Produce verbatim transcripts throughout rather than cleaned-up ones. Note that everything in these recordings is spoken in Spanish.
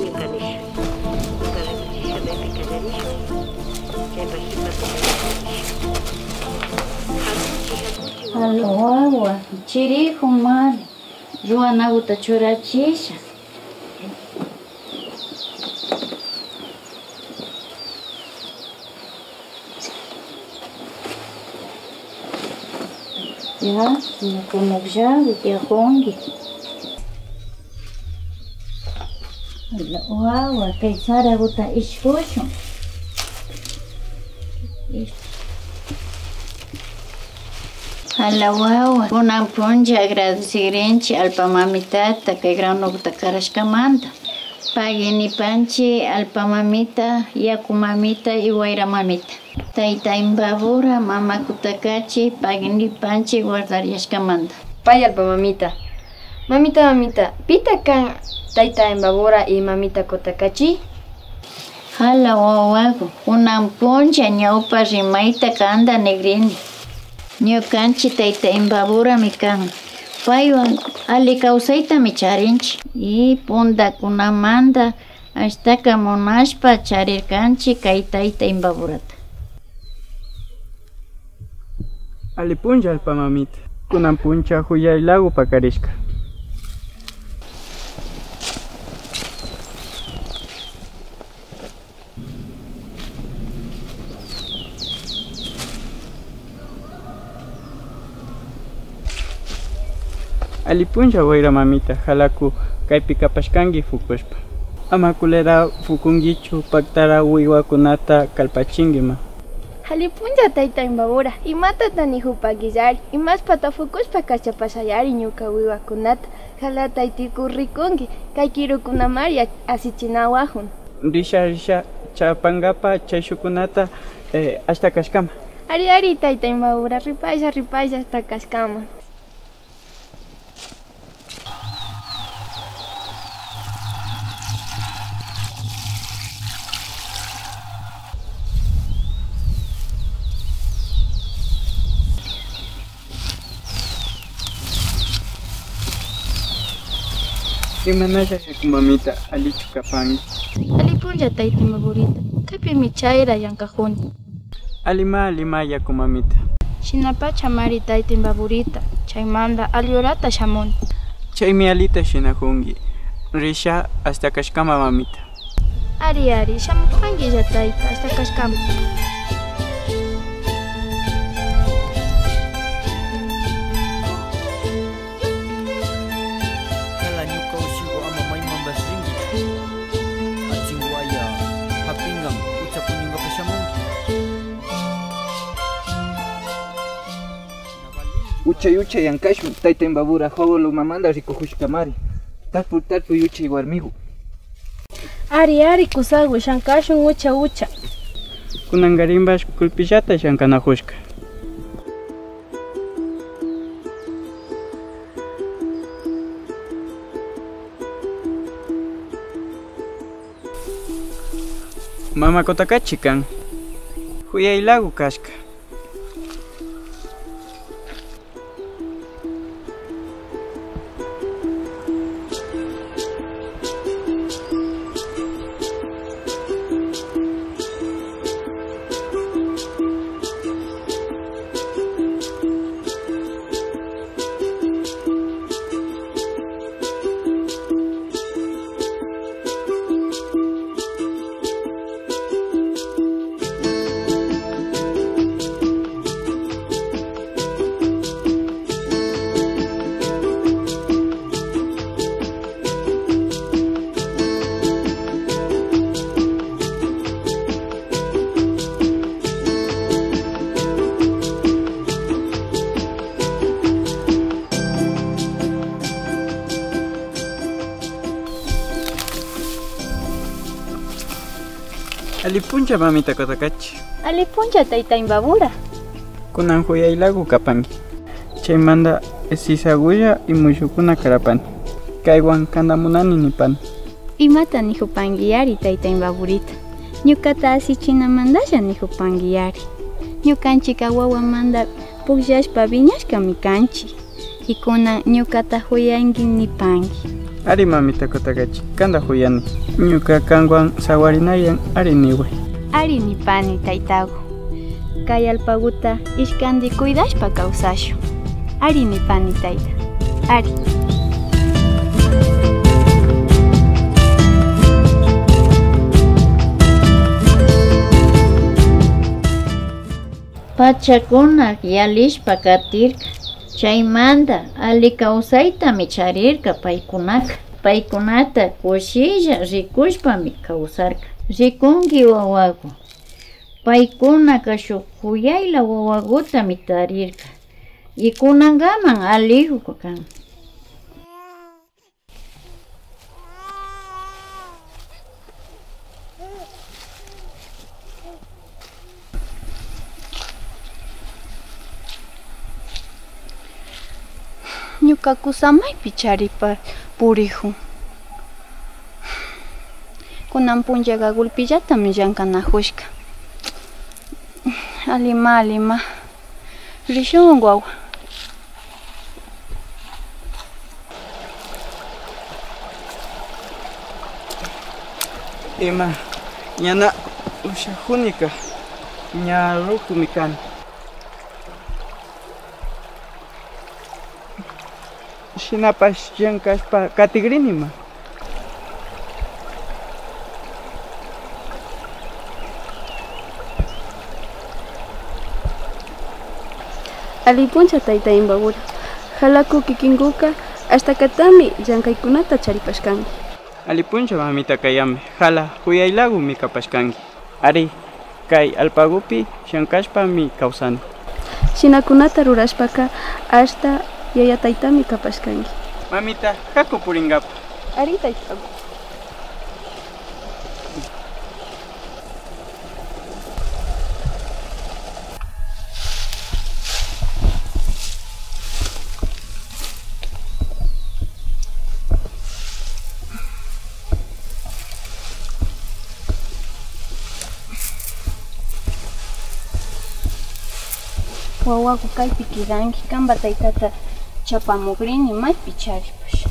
Halo wawa, chirijo mal, ruanaguta churachisha. Ya, me como ya, que hongi. Halo wawa, que sara guta ishkusho. Hala wawa, una punja agradecirenchi alpa mamitata que grano guta karashkamanta. Pagini panchi alpa mamita, yaku mamita y waira mamita. Taita imbabura mama kutakachi pagini panchi guardariashkamanta. Pay alpa mamita. Mamita mamita, pita kan taita imbabura y mamita kutakachi? Hala wawago, una punja ñaupa rimaita kanda negrini. Ñukanchi taita imbabura mi kan. Paywan ali kawsayta mi charinchi. Y pundakunamanta ashtaka munashpa charirkanchi kay taita imbaburata. Ali puncha alpa mamita. Kunan puncha huyay lago pakarishka. Ali puncha waira mamita, halaku kaypi kapashkangi fukushpa. Ama kulera fukungichu paktara wiwakunata kalpachingima. Ali puncha taita imbabura, imata tani hupagizari, imas pata fukushpa kachapasayari ñuka wiwakunata, hala taiti kurrikungi, kay kirukunamari asichinawahun. Risha risha chapangapa chayshukunata eh, hasta kashkama. Ari ari taita imbabura, ripaya ripaya hasta kashkama. Imanaya yaku mamita alichu kapangi. Ali puncha taita imbaburita, kapi mi chayra yankajuni. Alima alima yaku mamita. Shinapacha mari taita imbaburita, chaymanda aliorata shamuni. Chaymi alita shinajungi. Risha hasta kashkama mamita. Ari ari, shamujangi ya taita hasta kashkama. Ucha yucha yankashu taita imbabura hawalo mamanda rikuhushkamari. Talpu talpu yucha warmigu. Ari ari kusagu shankashu ucha ucha. Kunangarimbash kulpillata shankanahushka. Mama kotakachi kan. Huyay lagu kashka. Ali puncha mamita kotakachi. Ali puncha taita imbabura. Kunan huyay lagu kapangi. Chaymanda sisaguya y mushukuna karapani. Kaywan kandamunani nipan. Imata ni hupangiyari taita imbaburita. Ñukata asichinamandalla ni hupangiyari. Ñukanchika wawamanda pukllashpa viñashka mi kanchi. Y kunan ñukata huyanki nipanki. Ari mamita kotagachi, kanda huyani. Ñuka kanwan sawarinayan ari niwe. Ari nipani taytago. Kay alpaguta ishkandi cuidashpa kawsashu. Ari nipani tayta. Ari. Pachakuna yalishpa katirka. Chaymanta ali kawsaytami charirka paykunaka. Paykunata kushilla rikushpami kawsarka. Rikunki wawaku. Paykunaka shuk kuyayla wawakutami tarirka. Y kunankaman alihuku kan. Ñuka kusamaypi charipa purihu. Kunan punllaqa gulpillatami llankanajushka. Alima alima. Rishun wawa. Ima, ñana ushajunika. Ña ruku mikan. Shinapas llankaspa katigrinima. Alipuncha tayta imbabura. Halaku kikinkuka hasta katami llankaykunata charipashkanki. Alipuncha mamita kayame. Hala huyaylagu mi kapashkanki. Ari kay alpagupi llankashpa mi kawsani. Shinakunata rurashpaka hasta yaya taytami kapashkanki. Mamita, haku puringapa. Ari taytago. Wawaku kaypi kiranki kamba taytata chapamugrini maypi charipash.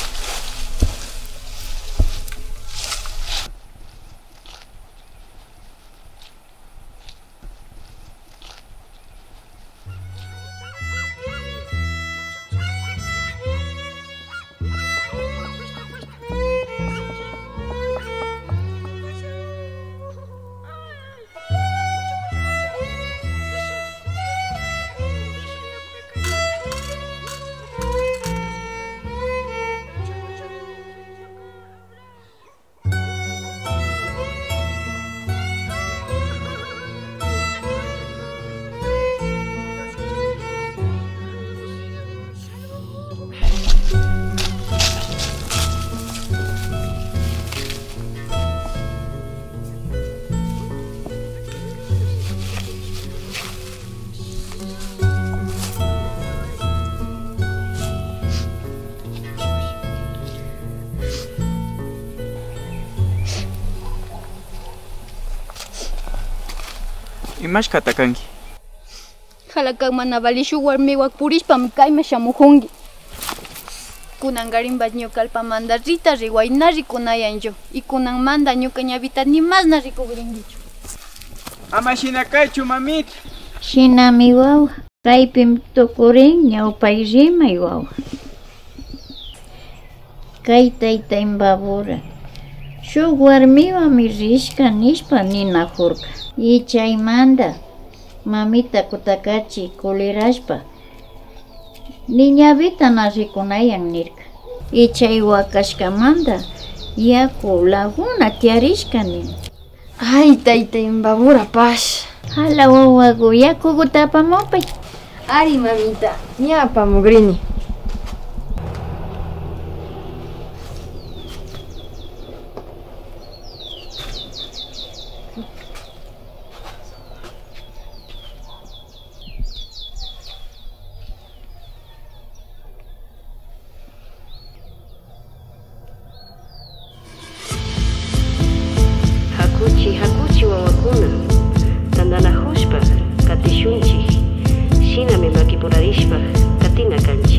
Imash katakanki. Halakak mana valishu warmiwak purishpami kayma shamukunki. Kunan garimba ñukalpamanta rita riway na rikunayanchu. Y kunan manda ñuka ñawita ni más na rikugrinkichu. Ama shinakaychu mamita. Shinami wawa. Kaypim tukurin ñawpay rimay wawa. Kay tayta imbabura. Shuk warmiwami rishka nishpa ninajurka. Y chaymanta mamita kutakachi kulirashpa niñavita na rikunayan nirka. Y chay wakashkamanta yaku laguna tiarishka nin. Ay tayta imbabura pash. Hala wawaku yakukuta apamupay. Ari mamita ña apamugrini. Hakuchi hakuchi wawakuna tandanajushpa katishunchik shinami makipurarishpa katina kanchik.